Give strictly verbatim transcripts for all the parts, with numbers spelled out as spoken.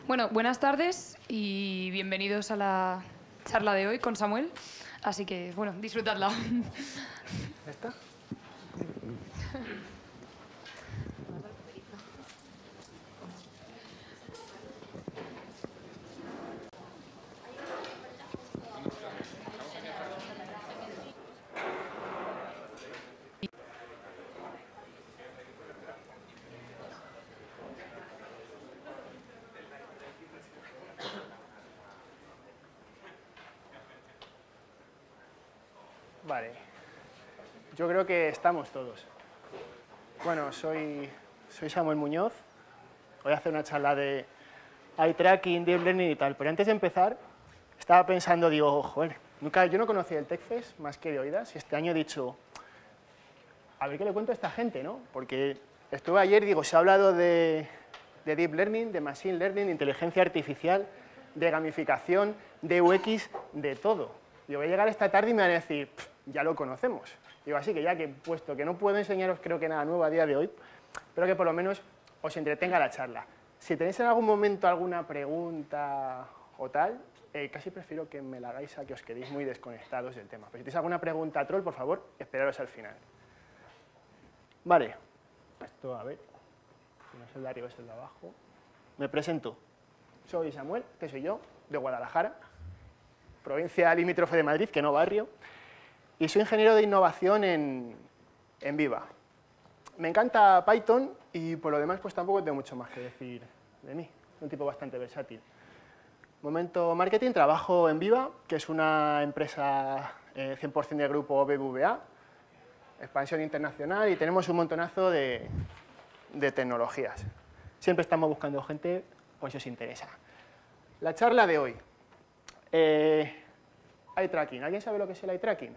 Bueno, buenas tardes y bienvenidos a la charla de hoy con Samuel. Así que, bueno, disfrutadla. ¿Ya está? Vale. Yo creo que estamos todos. Bueno, soy, soy Samuel Muñoz. Voy a hacer una charla de eye tracking, deep learning y tal. Pero antes de empezar, estaba pensando, digo, joder, nunca, yo no conocía el TechFest más que de oídas. Y este año he dicho, a ver qué le cuento a esta gente, ¿no? Porque estuve ayer, digo, se ha hablado de, de deep learning, de machine learning, de inteligencia artificial, de gamificación, de U X, de todo. Yo voy a llegar esta tarde y me van a decir, ya lo conocemos. Digo, así que ya que, puesto que no puedo enseñaros creo que nada nuevo a día de hoy, espero que por lo menos os entretenga la charla. Si tenéis en algún momento alguna pregunta o tal, eh, casi prefiero que me la hagáis a que os quedéis muy desconectados del tema. Pero si tenéis alguna pregunta troll, por favor, esperaros al final. Vale, esto, a ver, si no es el de arriba, es el de abajo. Me presento. Soy Samuel, que soy yo, de Guadalajara, provincia limítrofe de Madrid, que no barrio, y soy ingeniero de innovación en, en Viva. Me encanta Python y por lo demás pues tampoco tengo mucho más que decir de mí. Soy un tipo bastante versátil. Momento marketing, trabajo en Viva, que es una empresa eh, cien por cien del grupo B B V A, expansión internacional, y tenemos un montonazo de, de tecnologías. Siempre estamos buscando gente, pues si os interesa. La charla de hoy. Eh, eye tracking. ¿Alguien sabe lo que es el eye tracking?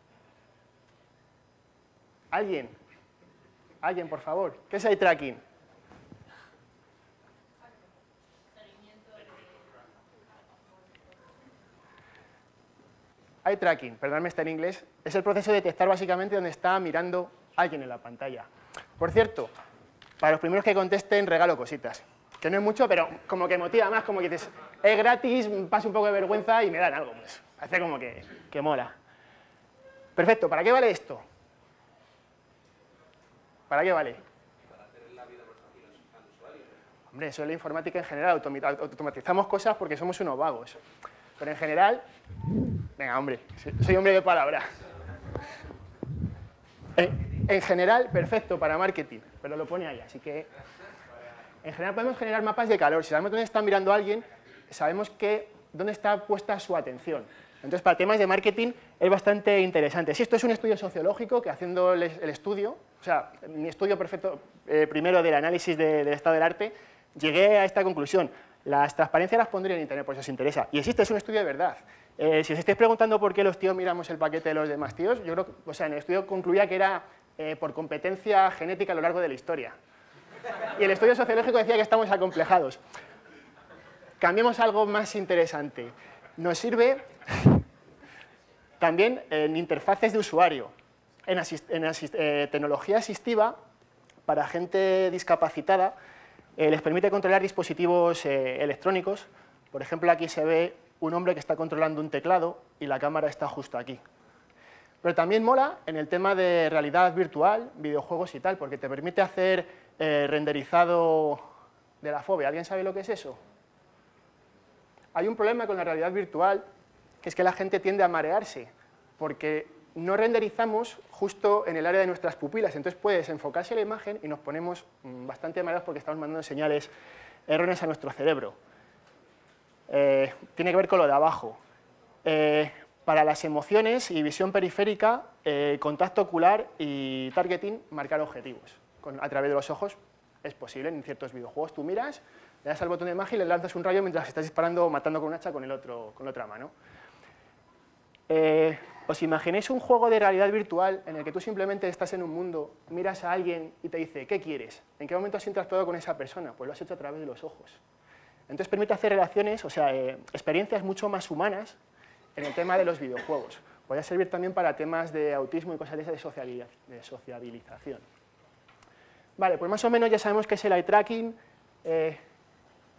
¿Alguien? ¿Alguien, por favor? ¿Qué es eye tracking? Eye tracking, perdóname, está en inglés, es el proceso de detectar básicamente dónde está mirando alguien en la pantalla. Por cierto, para los primeros que contesten, regalo cositas. Que no es mucho, pero como que motiva más, como que dices, es gratis, paso un poco de vergüenza y me dan algo. Pues, hace como que, que mola. Perfecto, ¿para qué vale esto? ¿Para qué vale? Para hacer la vida más fácil al usuario. Hombre, eso es la informática en general, automatizamos cosas porque somos unos vagos. Pero en general, venga, hombre, soy hombre de palabra. En, en general, perfecto para marketing, pero lo pone ahí, así que... En general podemos generar mapas de calor. Si sabemos dónde está mirando alguien, sabemos que, dónde está puesta su atención. Entonces, para temas de marketing es bastante interesante. Si esto es un estudio sociológico, que haciendo el, el estudio, o sea, mi estudio perfecto eh, primero del análisis de, del estado del arte, llegué a esta conclusión. Las transparencias las pondría en internet por si os interesa. Y existe, es un estudio de verdad. Eh, si os estáis preguntando por qué los tíos miramos el paquete de los demás tíos, yo creo que, o sea, en el estudio concluía que era eh, por competencia genética a lo largo de la historia. Y el estudio sociológico decía que estamos acomplejados. Cambiemos a algo más interesante. Nos sirve también en interfaces de usuario, en, asist en asist eh, tecnología asistiva para gente discapacitada. Eh, les permite controlar dispositivos eh, electrónicos. Por ejemplo, aquí se ve un hombre que está controlando un teclado y la cámara está justo aquí. Pero también mola en el tema de realidad virtual, videojuegos y tal, porque te permite hacer eh, renderizado de la fobia. ¿Alguien sabe lo que es eso? Hay un problema con la realidad virtual, que es que la gente tiende a marearse, porque no renderizamos justo en el área de nuestras pupilas. Entonces puede desenfocarse la imagen y nos ponemos bastante mareados porque estamos mandando señales erróneas a nuestro cerebro. Eh, tiene que ver con lo de abajo. Eh, Para las emociones y visión periférica, eh, contacto ocular y targeting, marcar objetivos. Con, a través de los ojos es posible en ciertos videojuegos. Tú miras, le das al botón de magia y le lanzas un rayo mientras estás disparando o matando con un hacha con, el otro, con la otra mano. Eh, ¿Os imagináis un juego de realidad virtual en el que tú simplemente estás en un mundo, miras a alguien y te dice, ¿qué quieres? ¿En qué momento has interactuado con esa persona? Pues lo has hecho a través de los ojos. Entonces permite hacer relaciones, o sea, eh, experiencias mucho más humanas en el tema de los videojuegos. Podría servir también para temas de autismo y cosas de esa de sociabilización. Vale, pues más o menos ya sabemos qué es el eye tracking. Eh,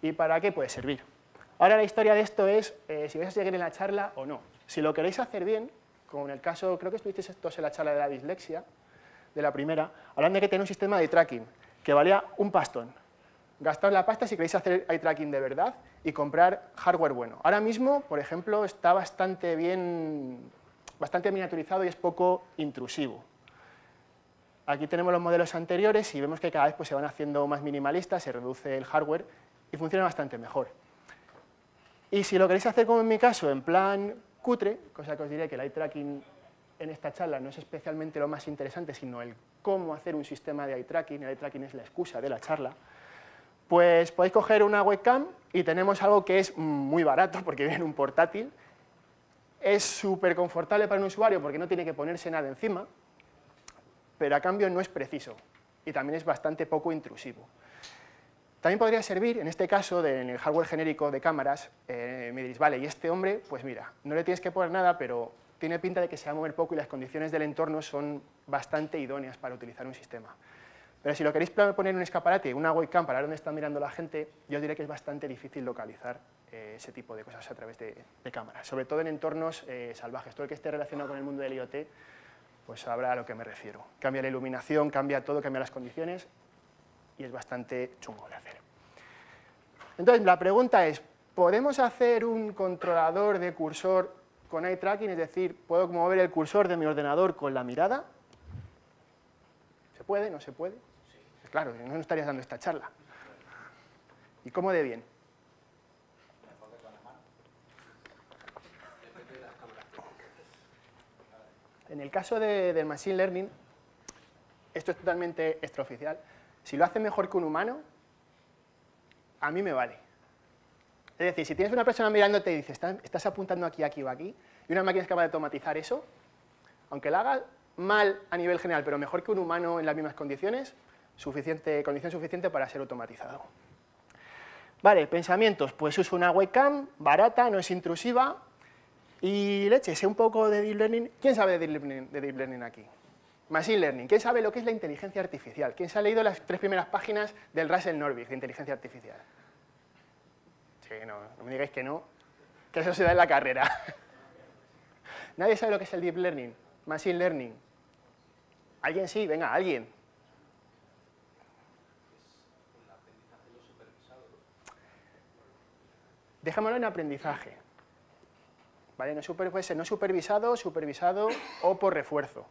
¿Y para qué puede servir? Ahora la historia de esto es eh, si vais a seguir en la charla o no. Si lo queréis hacer bien, como en el caso, creo que estuvisteis estos en la charla de la dislexia, de la primera, hablan de que tiene un sistema de eye tracking que valía un pastón. Gastaos la pasta si queréis hacer eye tracking de verdad y comprar hardware bueno. Ahora mismo, por ejemplo, está bastante bien, bastante miniaturizado y es poco intrusivo. Aquí tenemos los modelos anteriores y vemos que cada vez pues, se van haciendo más minimalistas, se reduce el hardware y funciona bastante mejor. Y si lo queréis hacer como en mi caso, en plan cutre, cosa que os diré que el eye tracking en esta charla no es especialmente lo más interesante, sino el cómo hacer un sistema de eye tracking, el eye tracking es la excusa de la charla, pues podéis coger una webcam y tenemos algo que es muy barato porque viene en un portátil, es súper confortable para un usuario porque no tiene que ponerse nada encima, pero a cambio no es preciso y también es bastante poco intrusivo. También podría servir, en este caso, de, en el hardware genérico de cámaras, eh, me diréis, vale, y este hombre, pues mira, no le tienes que poner nada, pero tiene pinta de que se va a mover poco y las condiciones del entorno son bastante idóneas para utilizar un sistema. Pero si lo queréis poner en un escaparate, una webcam para ver dónde está mirando la gente, yo os diré que es bastante difícil localizar eh, ese tipo de cosas a través de, de cámaras, sobre todo en entornos eh, salvajes. Todo el que esté relacionado con el mundo del IoT, pues sabrá a lo que me refiero. Cambia la iluminación, cambia todo, cambia las condiciones, y es bastante chungo de hacer. Entonces, la pregunta es, ¿podemos hacer un controlador de cursor con eye tracking? Es decir, ¿puedo mover el cursor de mi ordenador con la mirada? ¿Se puede? ¿No se puede? Sí. Claro, no estarías dando esta charla. ¿Y cómo de bien? En el caso de, del Machine Learning, esto es totalmente extraoficial. Si lo hace mejor que un humano, a mí me vale. Es decir, si tienes una persona mirándote y dice, estás, estás apuntando aquí, aquí o aquí, y una máquina es capaz de automatizar eso, aunque la haga mal a nivel general, pero mejor que un humano en las mismas condiciones, suficiente, condición suficiente para ser automatizado. Vale, pensamientos, pues uso una webcam barata, no es intrusiva, y leche, sé un poco de Deep Learning. ¿Quién sabe de Deep Learning, de Deep Learning aquí? Machine Learning. ¿Quién sabe lo que es la inteligencia artificial? ¿Quién se ha leído las tres primeras páginas del Russell Norvig de inteligencia artificial? Sí, no, no me digáis que no, que eso se da en la carrera. ¿Nadie sabe lo que es el Deep Learning? Machine Learning. ¿Alguien sí? Venga, alguien. Dejémoslo en aprendizaje. ¿Vale? No super, puede ser no supervisado, supervisado o por refuerzo.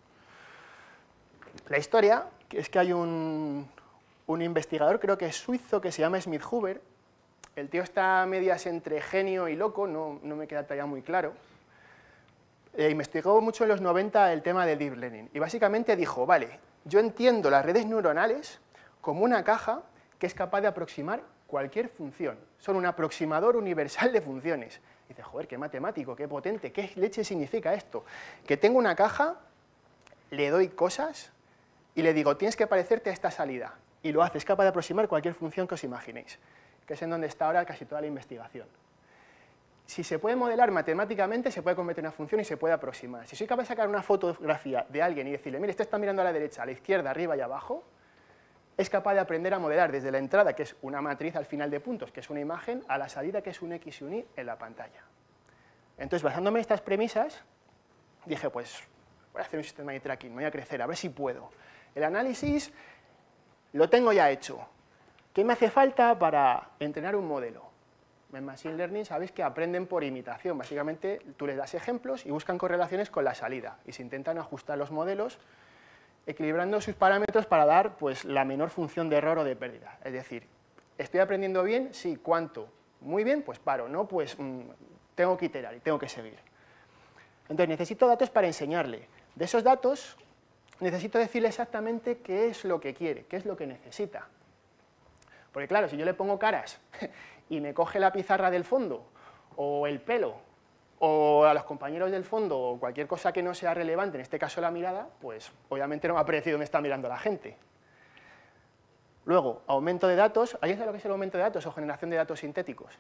La historia es que hay un, un investigador, creo que es suizo, que se llama Smith Huber. El tío está a medias entre genio y loco, no, no me queda todavía muy claro. Eh, investigó mucho en los noventa el tema del Deep Learning y básicamente dijo, vale, yo entiendo las redes neuronales como una caja que es capaz de aproximar cualquier función. Son un aproximador universal de funciones. Y dice, joder, qué matemático, qué potente, qué leche significa esto. Que tengo una caja, le doy cosas y le digo, tienes que parecerte a esta salida. Y lo hace, es capaz de aproximar cualquier función que os imaginéis, que es en donde está ahora casi toda la investigación. Si se puede modelar matemáticamente, se puede convertir en una función y se puede aproximar. Si soy capaz de sacar una fotografía de alguien y decirle, mire, este está mirando a la derecha, a la izquierda, arriba y abajo, es capaz de aprender a modelar desde la entrada, que es una matriz al final de puntos, que es una imagen, a la salida, que es un X y un Y en la pantalla. Entonces, basándome en estas premisas, dije, pues, voy a hacer un sistema de tracking, me voy a crecer, a ver si puedo. El análisis lo tengo ya hecho. ¿Qué me hace falta para entrenar un modelo? En Machine Learning sabéis que aprenden por imitación. Básicamente, tú les das ejemplos y buscan correlaciones con la salida. Y se intentan ajustar los modelos equilibrando sus parámetros para dar pues, la menor función de error o de pérdida. Es decir, ¿estoy aprendiendo bien? Sí. ¿Cuánto? Muy bien, pues paro. No, pues mmm, tengo que iterar y tengo que seguir. Entonces, necesito datos para enseñarle. De esos datos, necesito decirle exactamente qué es lo que quiere, qué es lo que necesita. Porque claro, si yo le pongo caras y me coge la pizarra del fondo, o el pelo, o a los compañeros del fondo, o cualquier cosa que no sea relevante, en este caso la mirada, pues obviamente no me ha parecido dónde está mirando la gente. Luego, aumento de datos. ¿Alguien sabe lo que es el aumento de datos o generación de datos sintéticos?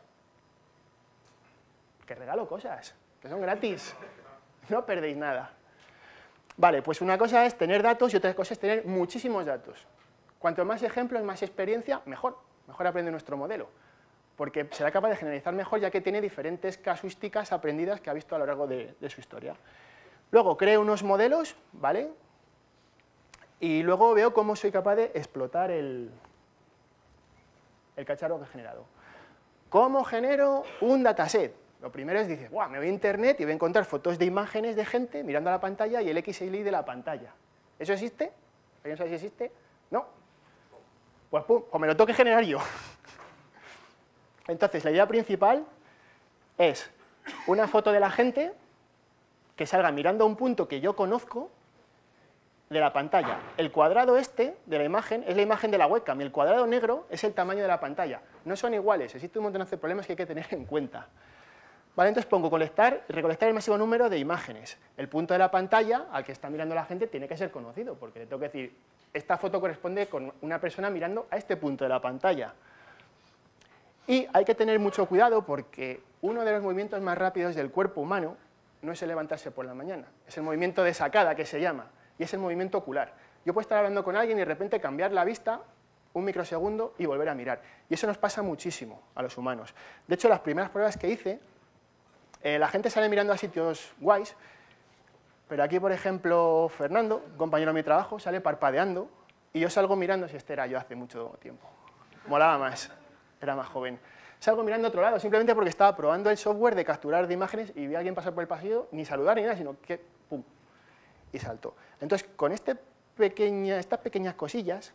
Que regalo cosas, que son gratis, no perdéis nada. Vale, pues una cosa es tener datos y otra cosa es tener muchísimos datos. Cuanto más ejemplos, más experiencia, mejor. mejor aprende nuestro modelo, porque será capaz de generalizar mejor ya que tiene diferentes casuísticas aprendidas que ha visto a lo largo de, de su historia. Luego creo unos modelos, ¿vale? Y luego veo cómo soy capaz de explotar el, el cacharro que he generado. ¿Cómo genero un dataset? Lo primero es, dices, me voy a internet y voy a encontrar fotos de imágenes de gente mirando a la pantalla y el X I de la pantalla. ¿Eso existe? ¿Alguien sabe si existe? No. Pues pum, pues me lo tengo que generar yo. Entonces, la idea principal es una foto de la gente que salga mirando a un punto que yo conozco de la pantalla. El cuadrado este de la imagen es la imagen de la webcam y el cuadrado negro es el tamaño de la pantalla. No son iguales, existe un montón de problemas que hay que tener en cuenta. Vale, entonces pongo colectar, recolectar el máximo número de imágenes. El punto de la pantalla al que está mirando la gente tiene que ser conocido, porque le tengo que decir, esta foto corresponde con una persona mirando a este punto de la pantalla. Y hay que tener mucho cuidado porque uno de los movimientos más rápidos del cuerpo humano no es el levantarse por la mañana, es el movimiento de sacada que se llama, y es el movimiento ocular. Yo puedo estar hablando con alguien y de repente cambiar la vista un microsegundo y volver a mirar. Y eso nos pasa muchísimo a los humanos. De hecho, las primeras pruebas que hice, eh, la gente sale mirando a sitios guays, pero aquí, por ejemplo, Fernando, un compañero de mi trabajo, sale parpadeando y yo salgo mirando, si este era yo hace mucho tiempo. Molaba más, era más joven. Salgo mirando a otro lado, simplemente porque estaba probando el software de capturar de imágenes y vi a alguien pasar por el pasillo, ni saludar ni nada, sino que pum, y saltó. Entonces, con este pequeña, estas pequeñas cosillas,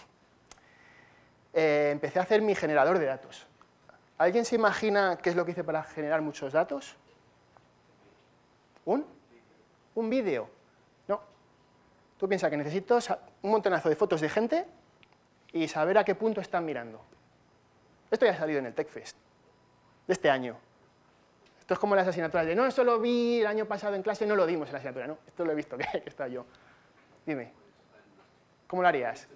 eh, empecé a hacer mi generador de datos. ¿Alguien se imagina qué es lo que hice para generar muchos datos? ¿Un? ¿Un vídeo? No. Tú piensas que necesito un montonazo de fotos de gente y saber a qué punto están mirando. Esto ya ha salido en el TechFest de este año. Esto es como las asignaturas de, no, eso lo vi el año pasado en clase, no lo dimos en la asignatura, no, esto lo he visto, que, que está yo. Dime, ¿cómo lo harías?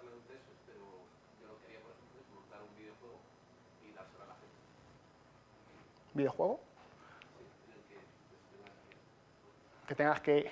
¿Videojuego? Que tengas que...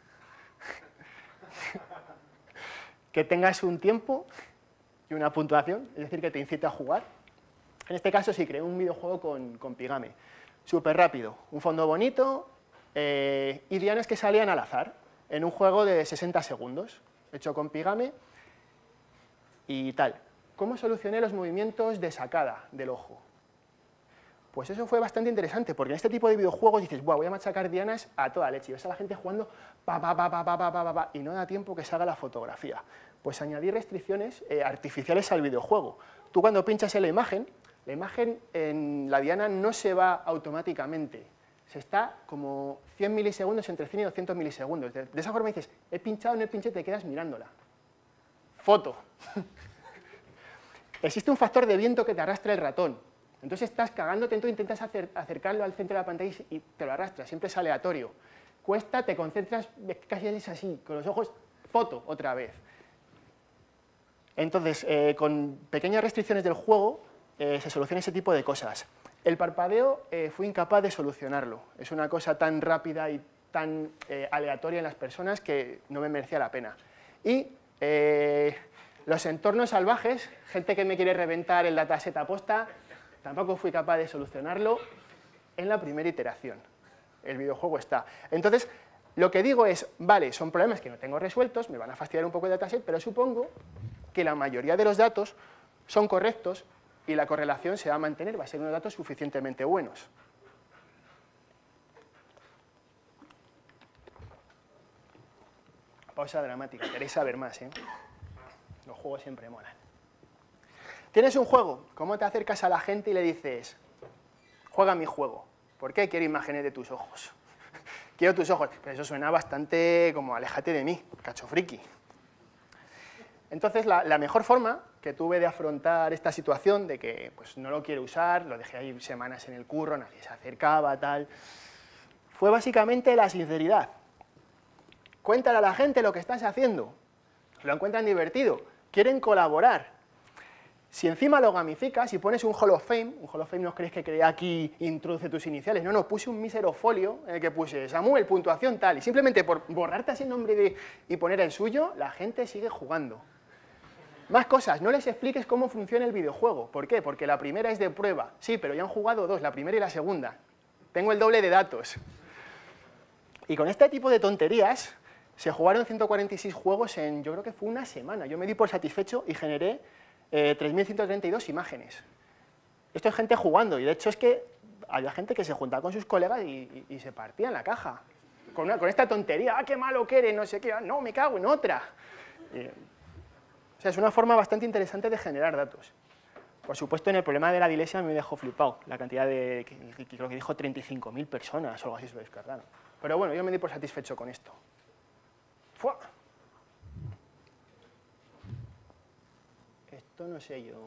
que tengas un tiempo y una puntuación, es decir, que te incite a jugar. En este caso sí, creé un videojuego con, con Pigame. Súper rápido, un fondo bonito eh, y dianas que salían al azar, en un juego de sesenta segundos, hecho con Pigame y tal. ¿Cómo solucioné los movimientos de sacada del ojo? Pues eso fue bastante interesante, porque en este tipo de videojuegos dices, voy a machacar dianas a toda leche, y ves a la gente jugando pa, pa, pa, pa, pa, pa, pa, pa, y no da tiempo que se haga la fotografía. Pues añadí restricciones eh, artificiales al videojuego. Tú cuando pinchas en la imagen, la imagen en la diana no se va automáticamente, se está como cien milisegundos, entre cien y doscientos milisegundos. De, de esa forma dices, he pinchado, no he pinchado, te quedas mirándola. Foto. Existe un factor de viento que te arrastra el ratón. Entonces estás cagándote, entonces intentas acer, acercarlo al centro de la pantalla y te lo arrastras, siempre es aleatorio. Cuesta, te concentras, casi es así, con los ojos, foto, otra vez. Entonces, eh, con pequeñas restricciones del juego, eh, se soluciona ese tipo de cosas. El parpadeo eh, fui incapaz de solucionarlo. Es una cosa tan rápida y tan eh, aleatoria en las personas que no me merecía la pena. Y eh, los entornos salvajes, gente que me quiere reventar el dataset a posta, tampoco fui capaz de solucionarlo en la primera iteración. El videojuego está. Entonces, lo que digo es, vale, son problemas que no tengo resueltos, me van a fastidiar un poco el dataset, pero supongo que la mayoría de los datos son correctos y la correlación se va a mantener, va a ser unos datos suficientemente buenos. Pausa dramática, queréis saber más, ¿eh? Los juegos siempre molan. Tienes un juego, ¿cómo te acercas a la gente y le dices, juega mi juego? ¿Por qué? Quiero imágenes de tus ojos. Quiero tus ojos. Pero eso suena bastante como, aléjate de mí, cacho friki. Entonces, la, la mejor forma que tuve de afrontar esta situación de que pues, no lo quiero usar, lo dejé ahí semanas en el curro, nadie se acercaba, tal, fue básicamente la sinceridad. Cuéntale a la gente lo que estás haciendo. Lo encuentran divertido, quieren colaborar. Si encima lo gamificas y pones un Hall of Fame, un Hall of Fame no crees que creé aquí, introduce tus iniciales, no, no, puse un mísero folio en el que puse Samuel, puntuación tal, y simplemente por borrarte así el nombre de, y poner el suyo, la gente sigue jugando. Más cosas, no les expliques cómo funciona el videojuego. ¿Por qué? Porque la primera es de prueba. Sí, pero ya han jugado dos, la primera y la segunda. Tengo el doble de datos. Y con este tipo de tonterías se jugaron ciento cuarenta y seis juegos en, yo creo que fue una semana. Yo me di por satisfecho y generé eh, tres mil ciento treinta y dos imágenes. Esto es gente jugando, y de hecho es que había gente que se juntaba con sus colegas y, y, y se partía en la caja. Con, una, con esta tontería, ¡ah, qué malo que eres! No sé qué, ah, no, me cago en otra. Y, o sea, es una forma bastante interesante de generar datos. Por supuesto, en el problema de la dislexia me dejó flipado, la cantidad de, que, que creo que dijo treinta y cinco mil personas o algo así se lo descargaron. Pero bueno, yo me di por satisfecho con esto. ¡Fua! Esto no sé yo...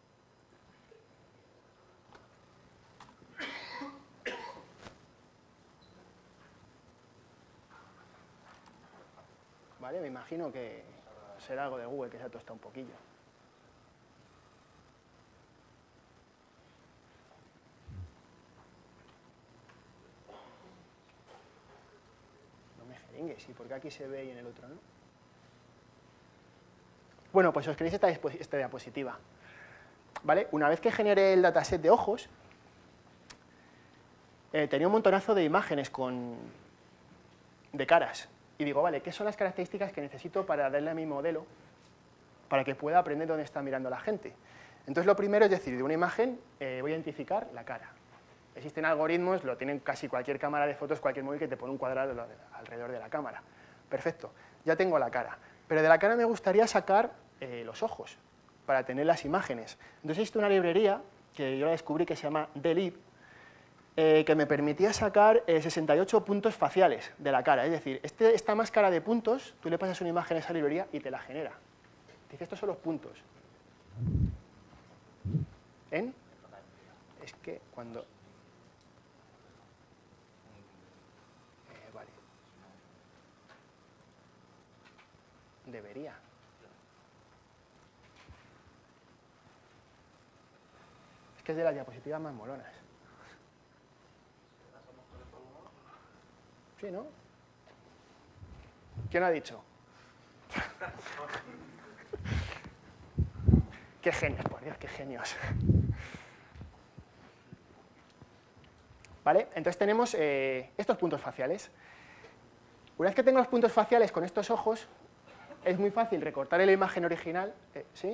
Vale, me imagino que será algo de Google que se ha tostado un poquillo. No me jeringues, ¿y por qué aquí se ve y en el otro no? Bueno, pues os queréis esta, esta diapositiva. ¿Vale? Una vez que generé el dataset de ojos, eh, tenía un montonazo de imágenes con, de caras. Y digo, vale, ¿qué son las características que necesito para darle a mi modelo para que pueda aprender dónde está mirando la gente? Entonces, lo primero es decir, de una imagen eh, voy a identificar la cara. Existen algoritmos, lo tienen casi cualquier cámara de fotos, cualquier móvil que te pone un cuadrado alrededor de la cámara. Perfecto, ya tengo la cara. Pero de la cara me gustaría sacar eh, los ojos para tener las imágenes. Entonces, existe una librería que yo la descubrí que se llama Delib, Eh, que me permitía sacar eh, sesenta y ocho puntos faciales de la cara. Es decir, este, esta máscara de puntos, tú le pasas una imagen a esa librería y te la genera. Te dice, estos son los puntos. ¿En? Es que cuando... Eh, vale. Debería. Es que es de las diapositivas más molonas. Sí, ¿no? ¿Quién ha dicho? Qué genios, por Dios, qué genios. ¿Vale? Entonces tenemos eh, estos puntos faciales. Una vez que tengo los puntos faciales con estos ojos, es muy fácil recortar la imagen original. Eh, ¿Sí?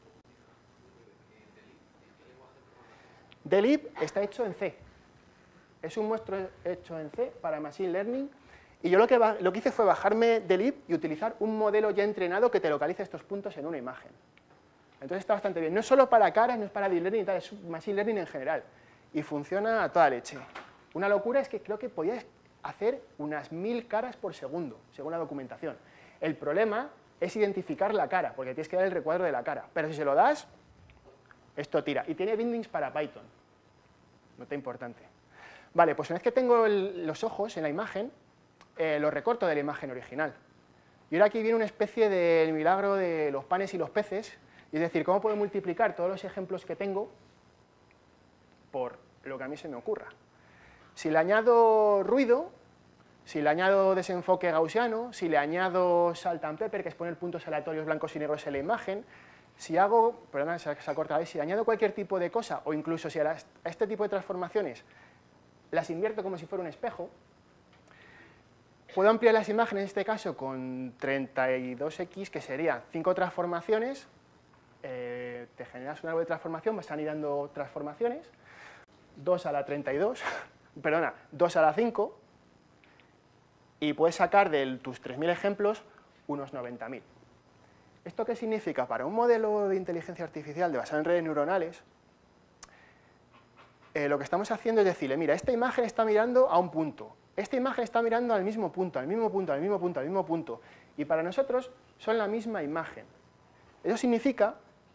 Delib está hecho en C. Es un monstruo hecho en C para Machine Learning, y yo lo que, lo que hice fue bajarme Delib y utilizar un modelo ya entrenado que te localice estos puntos en una imagen. Entonces está bastante bien. No es solo para caras, no es para Deep Learning y tal, es Machine Learning en general. Y funciona a toda leche. Una locura es que creo que podías hacer unas mil caras por segundo, según la documentación. El problema es identificar la cara, porque tienes que dar el recuadro de la cara. Pero si se lo das, esto tira. Y tiene bindings para Python. Nota importante. Vale, pues una vez que tengo el, los ojos en la imagen, eh, los recorto de la imagen original. Y ahora aquí viene una especie del milagro de los panes y los peces, y es decir, cómo puedo multiplicar todos los ejemplos que tengo por lo que a mí se me ocurra. Si le añado ruido, si le añado desenfoque gaussiano, si le añado salt and pepper, que es poner puntos aleatorios blancos y negros en la imagen, si hago, perdón, se ha cortado ahí, si añado cualquier tipo de cosa, o incluso si a, las, a este tipo de transformaciones las invierto como si fuera un espejo, puedo ampliar las imágenes en este caso con treinta y dos equis, que serían cinco transformaciones, eh, te generas un árbol de transformación, vas anidando transformaciones, dos a la treinta y dos, perdona, dos a la cinco, y puedes sacar de tus tres mil ejemplos unos noventa mil. ¿Esto qué significa? Para un modelo de inteligencia artificial de basado en redes neuronales, Eh, lo que estamos haciendo es decirle, mira, esta imagen está mirando a un punto, esta imagen está mirando al mismo punto, al mismo punto, al mismo punto, al mismo punto, y para nosotros son la misma imagen. Eso significa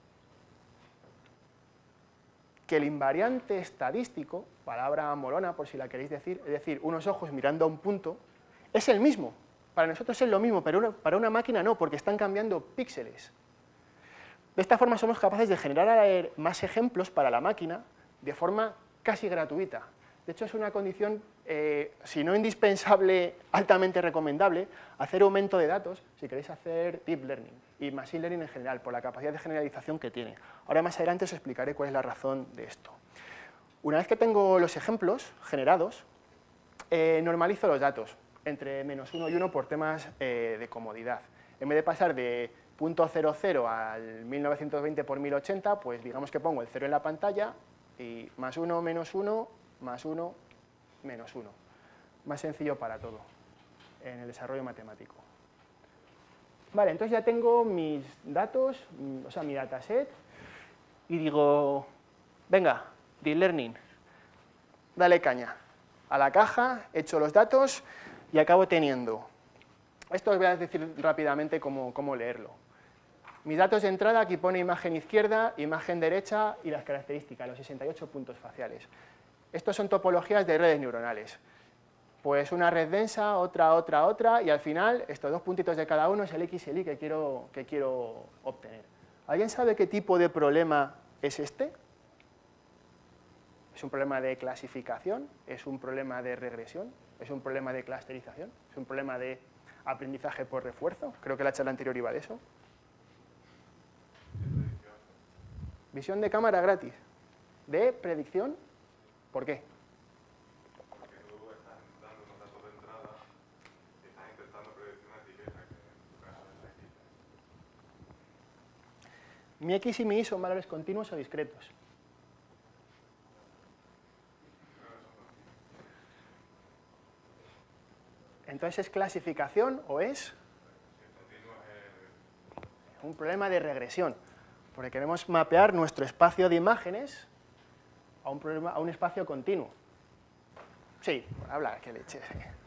que el invariante estadístico, palabra molona por si la queréis decir, es decir, unos ojos mirando a un punto, es el mismo. Para nosotros es lo mismo, pero una, para una máquina no, porque están cambiando píxeles. De esta forma somos capaces de generar más ejemplos para la máquina de forma casi gratuita. De hecho, es una condición, eh, si no indispensable, altamente recomendable, hacer aumento de datos si queréis hacer Deep Learning y Machine Learning en general, por la capacidad de generalización que tiene. Ahora más adelante os explicaré cuál es la razón de esto. Una vez que tengo los ejemplos generados, eh, normalizo los datos entre menos uno y uno por temas eh, de comodidad. En vez de pasar de punto cero cero al mil novecientos veinte por mil ochenta, pues digamos que pongo el cero en la pantalla y más uno, menos uno, más uno, menos uno. Más sencillo para todo en el desarrollo matemático. Vale, entonces ya tengo mis datos, o sea, mi dataset, y digo, venga, Deep Learning, dale caña. A la caja, echo los datos y acabo teniendo. Esto os voy a decir rápidamente cómo, cómo leerlo. Mis datos de entrada, aquí pone imagen izquierda, imagen derecha y las características, los sesenta y ocho puntos faciales. Estos son topologías de redes neuronales. Pues una red densa, otra, otra, otra, y al final estos dos puntitos de cada uno es el X y el Y que quiero, que quiero obtener. ¿Alguien sabe qué tipo de problema es este? ¿Es un problema de clasificación? ¿Es un problema de regresión? ¿Es un problema de clusterización? ¿Es un problema de aprendizaje por refuerzo? Creo que la charla anterior iba de eso. Visión de cámara gratis. ¿De predicción? ¿Por qué? Porque tú estás dando unos datos de entrada y estás intentando predecir una etiqueta que en tu caso es la etiqueta. ¿Mi X y mi Y son valores continuos o discretos? Entonces, ¿es clasificación o es un problema de regresión? Porque queremos mapear nuestro espacio de imágenes a un, problema, a un espacio continuo. Sí, habla, qué leche.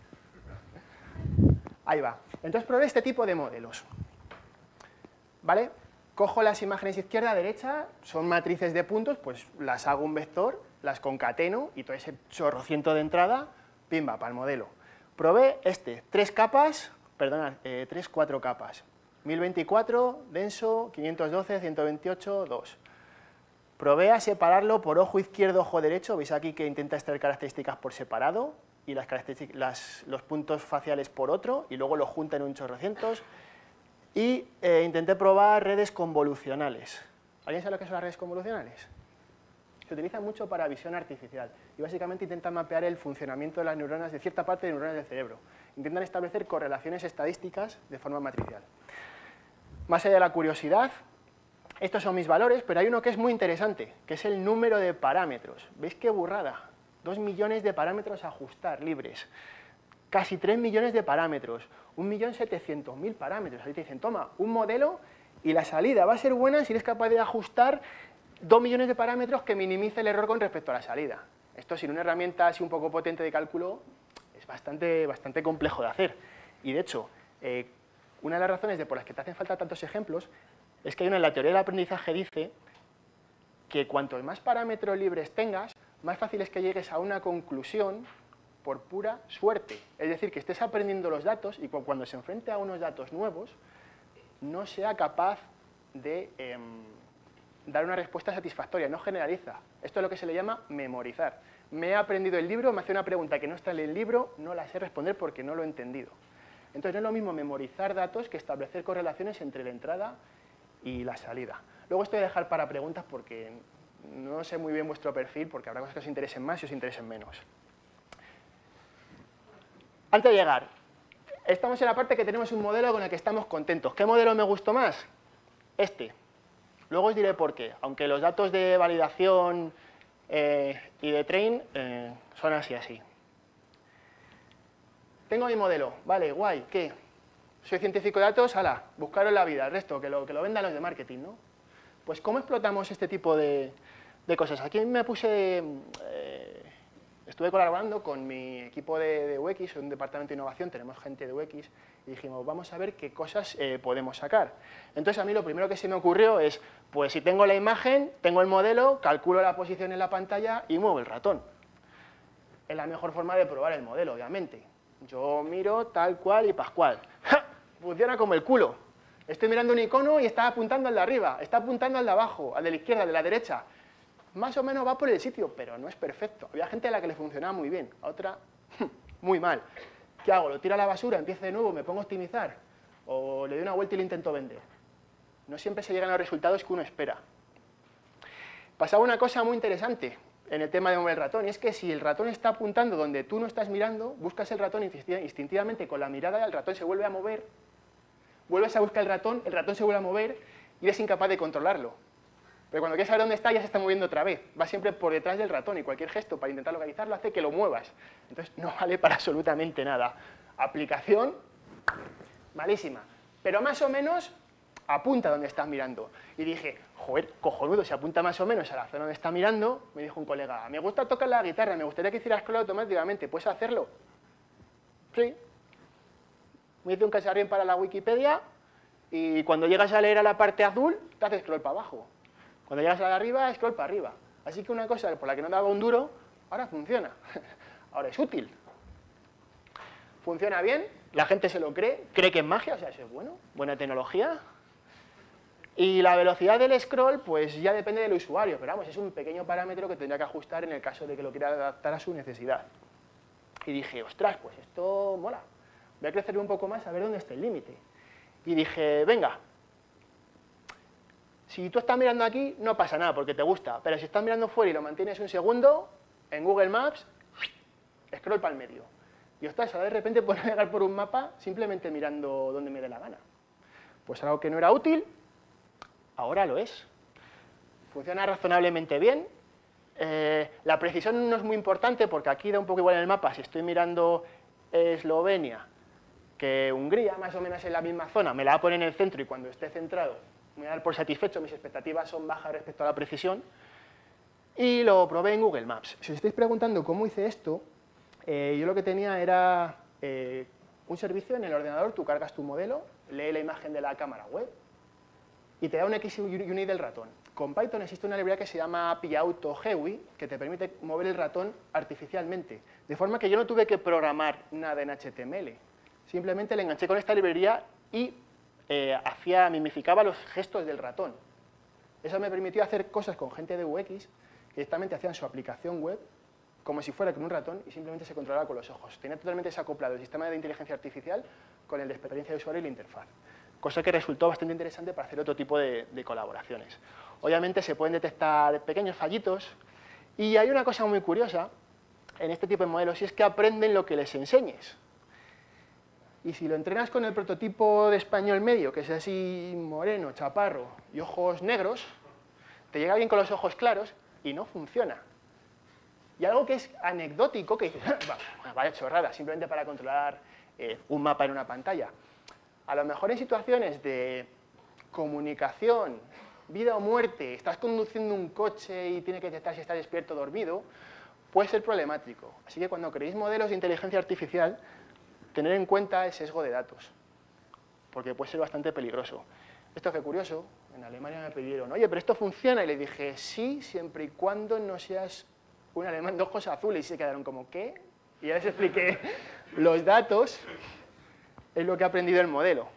Ahí va. Entonces probé este tipo de modelos. ¿Vale? Cojo las imágenes izquierda, derecha, son matrices de puntos, pues las hago un vector, las concateno y todo ese chorrociento de entrada, pimba, para el modelo. Probé este, tres capas, perdonad, eh, tres, cuatro capas. mil veinticuatro, denso, quinientos doce, ciento veintiocho, dos. Probé a separarlo por ojo izquierdo, ojo derecho, veis aquí que intenta extraer características por separado y las características, las, los puntos faciales por otro, y luego lo junta en un chorrocientos. Y eh, intenté probar redes convolucionales. ¿Alguien sabe lo que son las redes convolucionales? Se utilizan mucho para visión artificial y básicamente intentan mapear el funcionamiento de las neuronas, de cierta parte de neuronas del cerebro. Intentan establecer correlaciones estadísticas de forma matricial. Más allá de la curiosidad, estos son mis valores, pero hay uno que es muy interesante, que es el número de parámetros. ¿Veis qué burrada? Dos millones de parámetros a ajustar, libres. Casi tres millones de parámetros. Un millón setecientos mil parámetros. Ahí te dicen, toma, un modelo y la salida va a ser buena si eres capaz de ajustar dos millones de parámetros que minimice el error con respecto a la salida. Esto sin una herramienta así un poco potente de cálculo es bastante, bastante complejo de hacer. Y de hecho, eh, una de las razones de por las que te hacen falta tantos ejemplos es que hay una en la teoría del aprendizaje dice que cuantos más parámetros libres tengas, más fácil es que llegues a una conclusión por pura suerte. Es decir, que estés aprendiendo los datos y cuando se enfrente a unos datos nuevos, no sea capaz de eh, dar una respuesta satisfactoria, no generaliza. Esto es lo que se le llama memorizar. Me he aprendido el libro, me hace una pregunta que no está en el libro, no la sé responder porque no lo he entendido. Entonces no es lo mismo memorizar datos que establecer correlaciones entre la entrada y la salida. Luego esto voy a dejar para preguntas porque no sé muy bien vuestro perfil, porque habrá cosas que os interesen más y os interesen menos. Antes de llegar, estamos en la parte que tenemos un modelo con el que estamos contentos. ¿Qué modelo me gustó más? Este. Luego os diré por qué, aunque los datos de validación eh, y de train eh, son así, así. Tengo mi modelo, vale, guay, ¿qué? Soy científico de datos, ala, buscaros la vida, el resto, que lo, que lo vendan los de marketing, ¿no? Pues ¿cómo explotamos este tipo de, de cosas? Aquí me puse, eh, estuve colaborando con mi equipo de, de U X, un departamento de innovación, tenemos gente de U X, y dijimos, vamos a ver qué cosas eh, podemos sacar. Entonces a mí lo primero que se me ocurrió es, pues si tengo la imagen, tengo el modelo, calculo la posición en la pantalla y muevo el ratón. Es la mejor forma de probar el modelo, obviamente. Yo miro tal cual y pascual. ¡Ja! Funciona como el culo. Estoy mirando un icono y está apuntando al de arriba, está apuntando al de abajo, al de la izquierda, al de la derecha. más o menos va por el sitio, pero no es perfecto. Había gente a la que le funcionaba muy bien, a otra muy mal. ¿Qué hago? ¿Lo tiro a la basura, empiezo de nuevo, me pongo a optimizar? ¿O le doy una vuelta y lo intento vender? No siempre se llegan a los resultados que uno espera. Pasaba una cosa muy interesante en el tema de mover el ratón, y es que si el ratón está apuntando donde tú no estás mirando, buscas el ratón instintivamente con la mirada, el ratón se vuelve a mover, vuelves a buscar el ratón, el ratón se vuelve a mover y eres incapaz de controlarlo. Pero cuando quieres saber dónde está, ya se está moviendo otra vez. Va siempre por detrás del ratón y cualquier gesto para intentar localizarlo hace que lo muevas. Entonces no vale para absolutamente nada. Aplicación malísima. Pero más o menos apunta donde estás mirando. Y dije, joder, cojonudo, si apunta más o menos a la zona donde está mirando, me dijo un colega, me gusta tocar la guitarra, me gustaría que hicieras scroll automáticamente, ¿puedes hacerlo? Sí. Me hice un cacharrín para la Wikipedia y cuando llegas a leer a la parte azul, te haces scroll para abajo. Cuando llegas a la de arriba, scroll para arriba. Así que una cosa por la que no daba un duro, ahora funciona. Ahora es útil. Funciona bien, la gente se lo cree, cree que es magia, o sea, eso es bueno, buena tecnología. Y la velocidad del scroll, pues ya depende del usuario, pero vamos, es un pequeño parámetro que tendría que ajustar en el caso de que lo quiera adaptar a su necesidad. Y dije, ostras, pues esto mola. Voy a crecer un poco más a ver dónde está el límite. Y dije, venga, si tú estás mirando aquí, no pasa nada porque te gusta, pero si estás mirando fuera y lo mantienes un segundo, en Google Maps, scroll para el medio. Y ostras, ahora de repente puedo navegar por un mapa simplemente mirando donde me dé la gana. Pues algo que no era útil, ahora lo es. Funciona razonablemente bien. Eh, la precisión no es muy importante porque aquí da un poco igual en el mapa. Si estoy mirando Eslovenia, que Hungría, más o menos en la misma zona, me la va a poner en el centro y cuando esté centrado me voy a dar por satisfecho, mis expectativas son bajas respecto a la precisión. Y lo probé en Google Maps. Si os estáis preguntando cómo hice esto, eh, yo lo que tenía era eh, un servicio en el ordenador, tú cargas tu modelo, lee la imagen de la cámara web, y te da un X unit del ratón. Con Python existe una librería que se llama PyAutoGui, que te permite mover el ratón artificialmente, de forma que yo no tuve que programar nada en H T M L. Simplemente le enganché con esta librería y eh, hacía, mimificaba los gestos del ratón. Eso me permitió hacer cosas con gente de U X que directamente hacían su aplicación web como si fuera con un ratón y simplemente se controlaba con los ojos. Tenía totalmente desacoplado el sistema de inteligencia artificial con el de experiencia de usuario y la interfaz. Cosa que resultó bastante interesante para hacer otro tipo de, de colaboraciones. Obviamente se pueden detectar pequeños fallitos y hay una cosa muy curiosa en este tipo de modelos y es que aprenden lo que les enseñes. Y si lo entrenas con el prototipo de español medio, que es así moreno, chaparro y ojos negros, te llega bien con los ojos claros y no funciona. Y algo que es anecdótico, que dices, vaya chorrada, simplemente para controlar eh, un mapa en una pantalla. A lo mejor en situaciones de comunicación, vida o muerte, estás conduciendo un coche y tiene que detectar si estás despierto o dormido, puede ser problemático. Así que cuando creéis modelos de inteligencia artificial, tener en cuenta el sesgo de datos, porque puede ser bastante peligroso. Esto fue curioso, en Alemania me pidieron, oye, pero esto funciona, y le dije, sí, siempre y cuando no seas un alemán de ojos azules, y se quedaron como, ¿qué? Y ya les expliqué los datos, es lo que ha aprendido el modelo.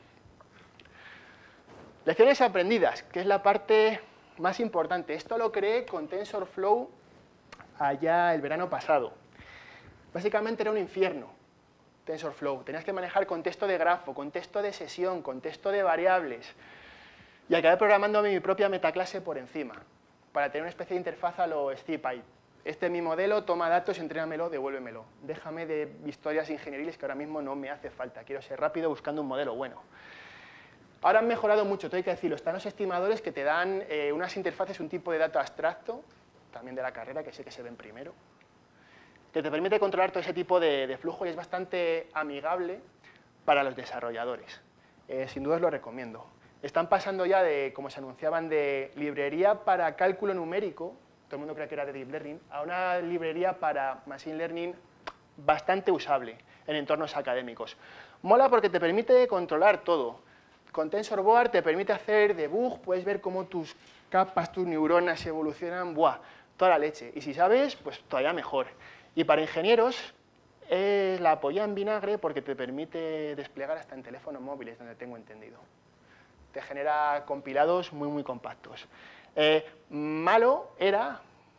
Lecciones aprendidas, que es la parte más importante. Esto lo creé con TensorFlow allá el verano pasado. Básicamente era un infierno. TensorFlow. Tenías que manejar contexto de grafo, contexto de sesión, contexto de variables. Y acabé programando mi propia metaclase por encima, para tener una especie de interfaz a lo SciPy. Este es mi modelo, toma datos, entrénamelo, devuélvemelo. Déjame de historias ingenieriles que ahora mismo no me hace falta. Quiero ser rápido buscando un modelo bueno. Ahora han mejorado mucho, todo hay que decirlo. Están los estimadores que te dan eh, unas interfaces, un tipo de dato abstracto, también de la carrera, que sé que se ven primero, que te permite controlar todo ese tipo de, de flujo y es bastante amigable para los desarrolladores. Eh, sin duda os lo recomiendo. Están pasando ya de, como se anunciaban, de librería para cálculo numérico, todo el mundo cree que era de Deep Learning, a una librería para Machine Learning bastante usable en entornos académicos. Mola porque te permite controlar todo. Con TensorBoard te permite hacer debug, puedes ver cómo tus capas, tus neuronas evolucionan, ¡buah!, toda la leche. Y si sabes, pues todavía mejor. Y para ingenieros es la polla en vinagre porque te permite desplegar hasta en teléfonos móviles, donde tengo entendido. Te genera compilados muy, muy compactos. Eh, malo era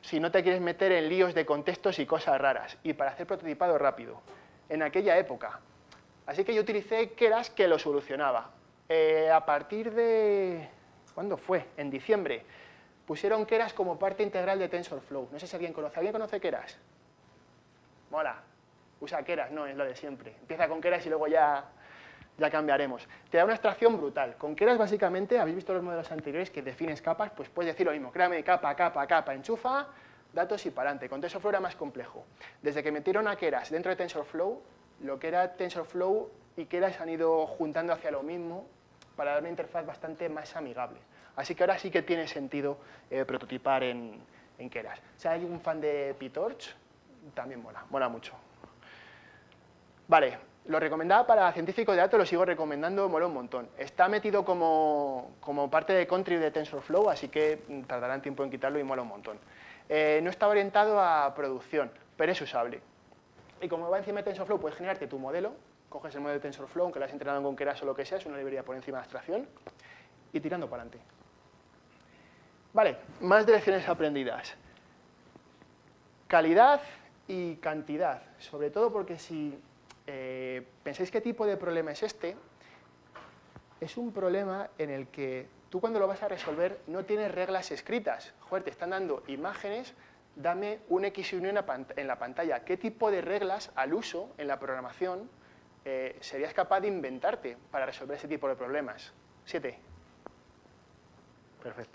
si no te quieres meter en líos de contextos y cosas raras, y para hacer prototipado rápido, en aquella época. Así que yo utilicé Keras, que lo solucionaba. Eh, a partir de... ¿Cuándo fue? En diciembre. Pusieron Keras como parte integral de TensorFlow. No sé si alguien conoce. ¿Alguien conoce Keras? Mola. Usa Keras, no, es lo de siempre. Empieza con Keras y luego ya, ya cambiaremos. Te da una abstracción brutal. Con Keras, básicamente, habéis visto los modelos anteriores que defines capas, pues puedes decir lo mismo. Créame capa, capa, capa, enchufa, datos y para adelante. Con TensorFlow era más complejo. Desde que metieron a Keras dentro de TensorFlow, lo que era TensorFlow y Keras han ido juntando hacia lo mismo para dar una interfaz bastante más amigable. Así que ahora sí que tiene sentido eh, prototipar en, en Keras. Si hay un fan de PyTorch, también mola, mola mucho. Vale, lo recomendaba para científicos de datos, lo sigo recomendando, mola un montón. Está metido como, como parte de country de TensorFlow, así que tardarán tiempo en quitarlo y mola un montón. Eh, no está orientado a producción, pero es usable. Y como va encima de TensorFlow, puedes generarte tu modelo, coges el modelo de TensorFlow, aunque lo has entrenado con Keras o lo que sea, es una librería por encima de abstracción, y tirando para adelante. Vale, más de lecciones aprendidas. Calidad y cantidad, sobre todo porque si eh, pensáis qué tipo de problema es este, es un problema en el que tú cuando lo vas a resolver no tienes reglas escritas. Joder, te están dando imágenes, dame un X y un Y en la pantalla. ¿Qué tipo de reglas al uso en la programación eh, serías capaz de inventarte para resolver ese tipo de problemas? Siete. Perfecto.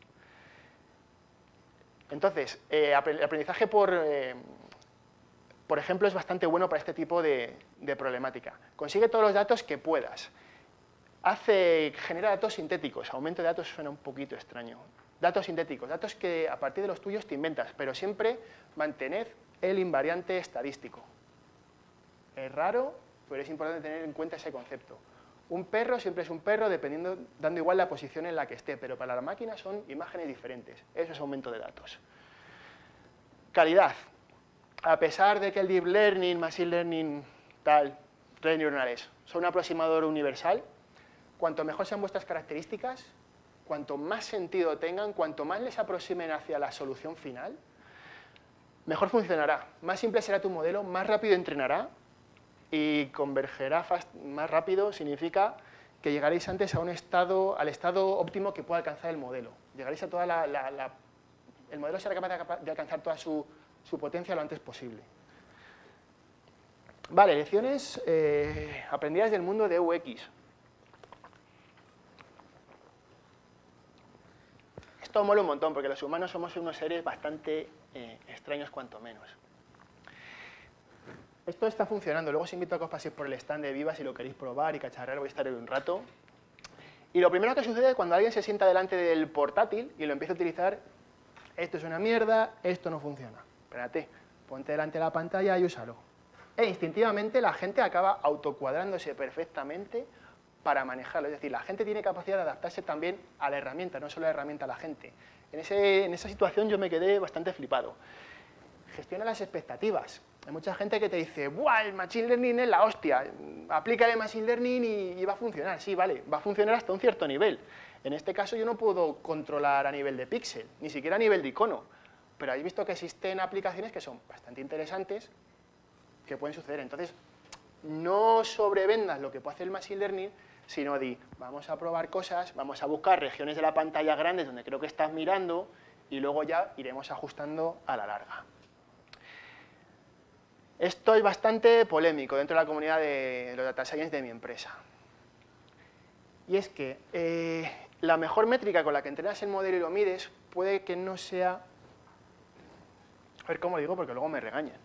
Entonces, eh, el aprendizaje por, eh, por ejemplo, es bastante bueno para este tipo de, de problemática. Consigue todos los datos que puedas. Hace, genera datos sintéticos. Aumento de datos suena un poquito extraño. Datos sintéticos, datos que a partir de los tuyos te inventas, pero siempre mantened el invariante estadístico. Es raro, pero es importante tener en cuenta ese concepto. Un perro siempre es un perro, dependiendo, dando igual la posición en la que esté, pero para la máquina son imágenes diferentes. Eso es aumento de datos. Calidad. A pesar de que el Deep Learning, Machine Learning, tal, redes neuronales, son un aproximador universal, cuanto mejor sean vuestras características, cuanto más sentido tengan, cuanto más les aproximen hacia la solución final, mejor funcionará. Más simple será tu modelo, más rápido entrenará, y convergerá fast, más rápido significa que llegaréis antes a un estado, al estado óptimo que pueda alcanzar el modelo. Llegaréis a toda la, la, la el modelo será capaz de, de alcanzar toda su, su potencia lo antes posible. Vale, lecciones eh, aprendidas del mundo de U X. Esto mola un montón porque los humanos somos unos seres bastante eh, extraños cuanto menos. Esto está funcionando, luego os invito a que os paséis por el stand de Viva si lo queréis probar y cacharrear, voy a estar ahí un rato. Y lo primero que sucede cuando alguien se sienta delante del portátil y lo empieza a utilizar, esto es una mierda, esto no funciona. Espérate, ponte delante de la pantalla y úsalo. E instintivamente la gente acaba autocuadrándose perfectamente para manejarlo. Es decir, la gente tiene capacidad de adaptarse también a la herramienta, no solo a la herramienta a la gente. En, ese, en esa situación yo me quedé bastante flipado. Gestiona las expectativas. Hay mucha gente que te dice, ¡buah, el Machine Learning es la hostia! Aplícale Machine Learning y, y va a funcionar. Sí, vale, va a funcionar hasta un cierto nivel. En este caso yo no puedo controlar a nivel de píxel, ni siquiera a nivel de icono. Pero habéis visto que existen aplicaciones que son bastante interesantes que pueden suceder. Entonces, no sobrevendas lo que puede hacer el Machine Learning, sino di, vamos a probar cosas, vamos a buscar regiones de la pantalla grandes donde creo que estás mirando y luego ya iremos ajustando a la larga. Esto es bastante polémico dentro de la comunidad de los data science de mi empresa. Y es que eh, la mejor métrica con la que entrenas el modelo y lo mides puede que no sea... A ver cómo lo digo porque luego me regañan.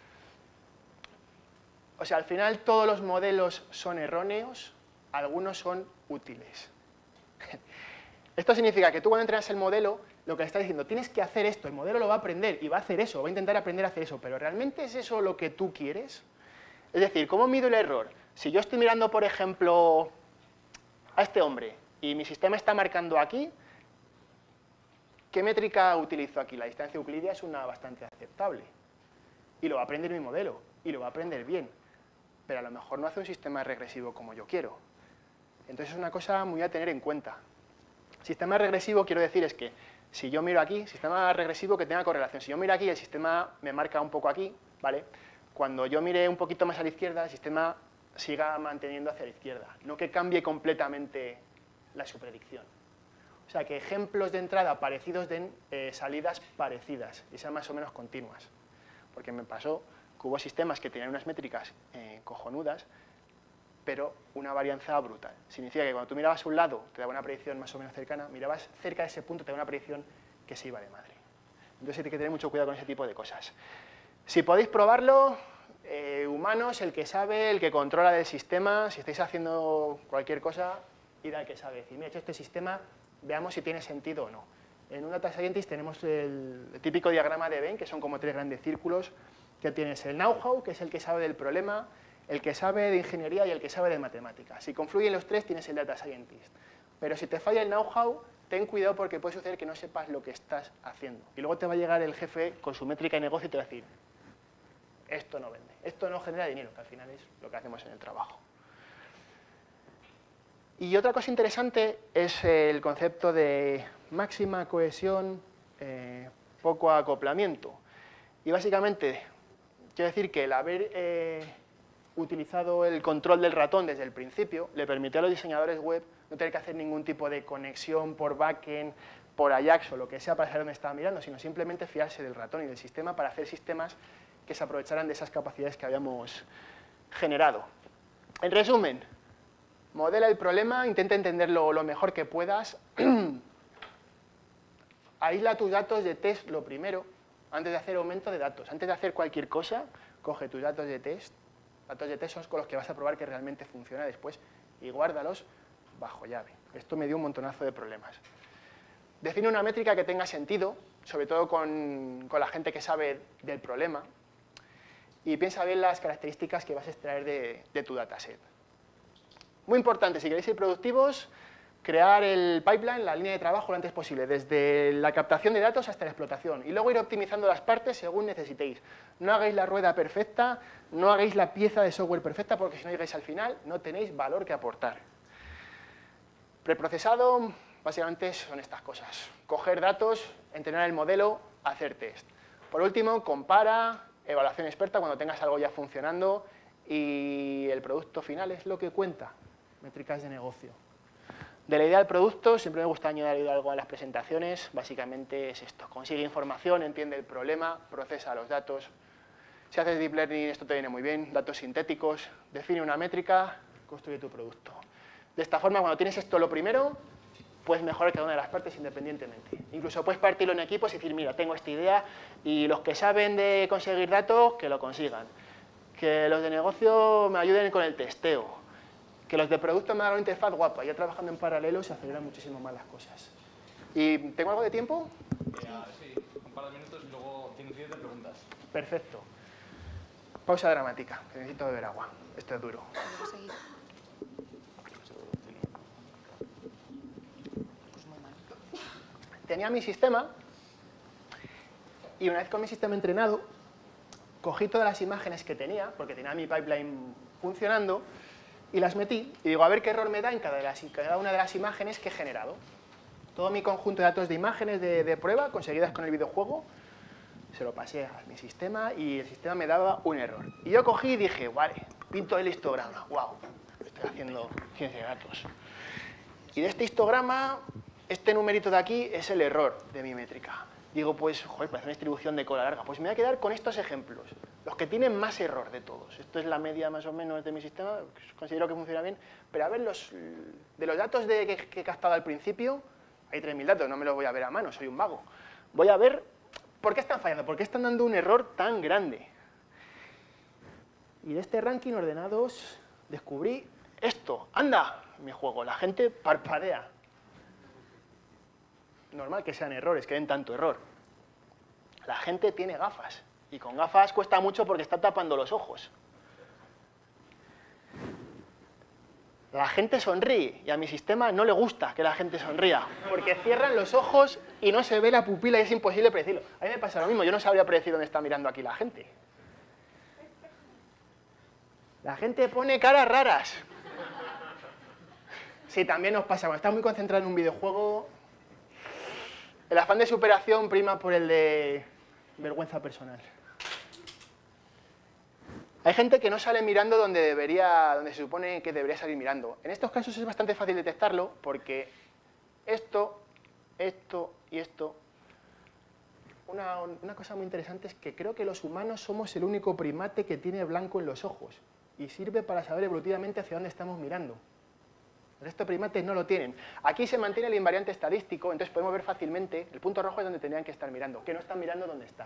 O sea, al final todos los modelos son erróneos, algunos son útiles. Esto significa que tú cuando entrenas el modelo, lo que le estás diciendo, tienes que hacer esto, el modelo lo va a aprender y va a hacer eso, va a intentar aprender a hacer eso, pero ¿realmente es eso lo que tú quieres? Es decir, ¿cómo mido el error? Si yo estoy mirando, por ejemplo, a este hombre y mi sistema está marcando aquí, ¿qué métrica utilizo aquí? La distancia euclidia es una bastante aceptable y lo va a aprender mi modelo y lo va a aprender bien, pero a lo mejor no hace un sistema regresivo como yo quiero. Entonces es una cosa muy a tener en cuenta. Sistema regresivo, quiero decir, es que Si yo miro aquí, sistema regresivo que tenga correlación. Si yo miro aquí, el sistema me marca un poco aquí, ¿vale? Cuando yo mire un poquito más a la izquierda, el sistema siga manteniendo hacia la izquierda, no que cambie completamente la supredicción. O sea, que ejemplos de entrada parecidos den eh, salidas parecidas y sean más o menos continuas. Porque me pasó que hubo sistemas que tenían unas métricas eh, cojonudas, pero una varianza brutal. Significa que cuando tú mirabas a un lado te daba una predicción más o menos cercana, mirabas cerca de ese punto te daba una predicción que se iba de madre. Entonces hay que tener mucho cuidado con ese tipo de cosas. Si podéis probarlo, eh, humanos, el que sabe, el que controla del sistema, si estáis haciendo cualquier cosa, id al que sabe. Decir, mira, he hecho este sistema, veamos si tiene sentido o no. En un Data Scientist tenemos el, el típico diagrama de Venn, que son como tres grandes círculos, que tienes el know-how, que es el que sabe del problema, el que sabe de ingeniería y el que sabe de matemáticas. Si confluyen los tres, tienes el Data Scientist. Pero si te falla el know-how, ten cuidado porque puede suceder que no sepas lo que estás haciendo. Y luego te va a llegar el jefe con su métrica de negocio y te va a decir, esto no vende, esto no genera dinero, que al final es lo que hacemos en el trabajo. Y otra cosa interesante es el concepto de máxima cohesión, eh, poco acoplamiento. Y básicamente, quiero decir que el haber eh, utilizado el control del ratón desde el principio le permitió a los diseñadores web no tener que hacer ningún tipo de conexión por backend, por Ajax o lo que sea para saber dónde estaba mirando, sino simplemente fiarse del ratón y del sistema para hacer sistemas que se aprovecharan de esas capacidades que habíamos generado. En resumen, modela el problema, intenta entenderlo lo mejor que puedas, aísla tus datos de test lo primero, antes de hacer aumento de datos. Antes de hacer cualquier cosa, coge tus datos de test, datos de test son con los que vas a probar que realmente funciona después y guárdalos bajo llave. Esto me dio un montonazo de problemas. Define una métrica que tenga sentido, sobre todo con, con la gente que sabe del problema, y piensa bien las características que vas a extraer de, de tu dataset. Muy importante, si queréis ser productivos, crear el pipeline, la línea de trabajo lo antes posible, desde la captación de datos hasta la explotación, y luego ir optimizando las partes según necesitéis. No hagáis la rueda perfecta, no hagáis la pieza de software perfecta, porque si no llegáis al final, no tenéis valor que aportar. Preprocesado, básicamente son estas cosas. Coger datos, entrenar el modelo, hacer test. Por último, compara, evaluación experta cuando tengas algo ya funcionando y el producto final es lo que cuenta. Métricas de negocio. De la idea del producto, siempre me gusta añadir algo a las presentaciones, básicamente es esto. Consigue información, entiende el problema, procesa los datos. Si haces deep learning, esto te viene muy bien, datos sintéticos, define una métrica, construye tu producto. De esta forma, cuando tienes esto lo primero, puedes mejorar cada una de las partes independientemente. Incluso puedes partirlo en equipos y decir, mira, tengo esta idea y los que saben de conseguir datos, que lo consigan. Que los de negocio me ayuden con el testeo. Que los de producto me hagan una interfaz guapa. Ya trabajando en paralelo se aceleran muchísimo más las cosas. ¿Y tengo algo de tiempo? Sí, un par de minutos y luego tienes diez de preguntas. Perfecto. Pausa dramática, que necesito beber agua. Esto es duro. Tenía mi sistema y una vez con mi sistema entrenado, cogí todas las imágenes que tenía, porque tenía mi pipeline funcionando, y las metí y digo, a ver qué error me da en cada, de las, cada una de las imágenes que he generado. Todo mi conjunto de datos de imágenes de, de prueba conseguidas con el videojuego, se lo pasé a mi sistema y el sistema me daba un error. Y yo cogí y dije, vale, pinto el histograma, wow, estoy haciendo ciencia de datos. Y de este histograma, este numerito de aquí es el error de mi métrica. Digo, pues, joder, parece una distribución de cola larga. Pues me voy a quedar con estos ejemplos, los que tienen más error de todos. Esto es la media más o menos de mi sistema, considero que funciona bien. Pero a ver, los, de los datos de, que, que he captado al principio, hay tres mil datos, no me los voy a ver a mano, soy un vago. Voy a ver por qué están fallando, por qué están dando un error tan grande. Y de este ranking ordenados descubrí esto. ¡Anda! Mi juego, la gente parpadea. Normal que sean errores, que den tanto error. La gente tiene gafas, y con gafas cuesta mucho porque está tapando los ojos. La gente sonríe, y a mi sistema no le gusta que la gente sonría, porque cierran los ojos y no se ve la pupila y es imposible predecirlo. A mí me pasa lo mismo, yo no sabría predecir dónde está mirando aquí la gente. La gente pone caras raras. Sí, también nos pasa, cuando estás muy concentrado en un videojuego, El afán de superación prima por el de vergüenza personal. Hay gente que no sale mirando donde, debería, donde se supone que debería salir mirando. En estos casos es bastante fácil detectarlo porque esto, esto y esto... Una, una cosa muy interesante es que creo que los humanos somos el único primate que tiene blanco en los ojos y sirve para saber evolutivamente hacia dónde estamos mirando. El resto de primates no lo tienen. Aquí se mantiene el invariante estadístico, entonces podemos ver fácilmente, el punto rojo es donde tendrían que estar mirando, que no están mirando donde está.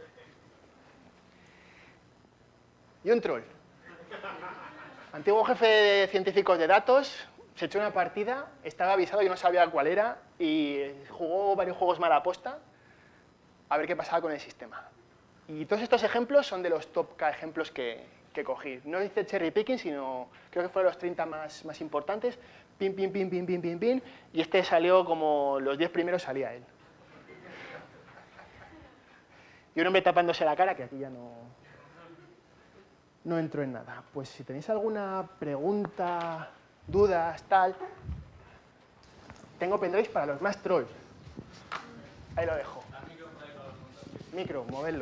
Y un troll. Antiguo jefe de científicos de datos, se echó una partida, estaba avisado y no sabía cuál era, y jugó varios juegos mala aposta, a ver qué pasaba con el sistema. Y todos estos ejemplos son de los top K ejemplos que, que cogí. No hice cherry picking, sino creo que fueron los treinta más, más importantes. Pin, pin, pin, pin, pin, pin, pin. Y este salió como los diez primeros salía él. Y un hombre tapándose la cara, que aquí ya no, no entro en nada. Pues si tenéis alguna pregunta, dudas, tal... Tengo pendrives para los más trolls. Ahí lo dejo. Micro, moverlo.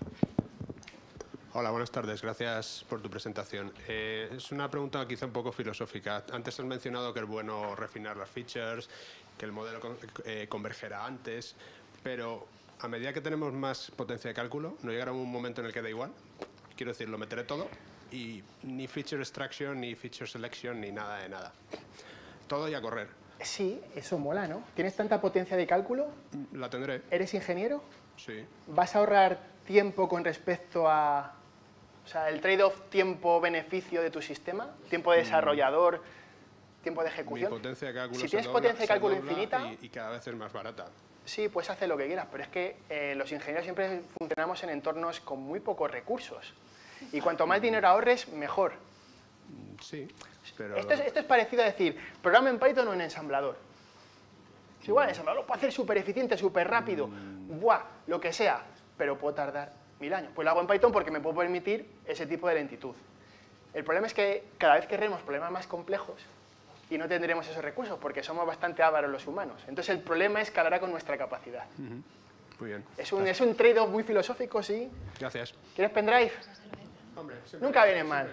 Hola, buenas tardes. Gracias por tu presentación. Eh, es una pregunta quizá un poco filosófica. Antes has mencionado que es bueno refinar las features, que el modelo con, eh, convergerá antes, pero a medida que tenemos más potencia de cálculo, ¿no llegará un momento en el que da igual? Quiero decir, lo meteré todo y ni feature extraction, ni feature selection, ni nada de nada. Todo y a correr. Sí, eso mola, ¿no? ¿Tienes tanta potencia de cálculo? La tendré. ¿Eres ingeniero? Sí. ¿Vas a ahorrar tiempo con respecto a... O sea, el trade-off tiempo-beneficio de tu sistema? ¿Tiempo de desarrollador? ¿Tiempo de ejecución? Mi potencia de cálculo si se tienes dobla, potencia de se cálculo dobla infinita... Y, y cada vez es más barata. Sí, puedes hacer lo que quieras, pero es que eh, los ingenieros siempre funcionamos en entornos con muy pocos recursos. Y cuanto más dinero ahorres, mejor. Sí, pero... Esto es, esto es parecido a decir, programa en Python o en ensamblador. Es igual, el ensamblador lo puedo hacer súper eficiente, súper rápido, mm. buah, lo que sea, pero puedo tardar mil años. Pues lo hago en Python porque me puedo permitir ese tipo de lentitud. El problema es que cada vez querremos problemas más complejos y no tendremos esos recursos porque somos bastante ávaros los humanos. Entonces el problema escalará con nuestra capacidad. Uh-huh. Muy bien. Es un, es un trade-off muy filosófico, sí. Gracias. ¿Quieres pendrive? Hombre, nunca viene mal.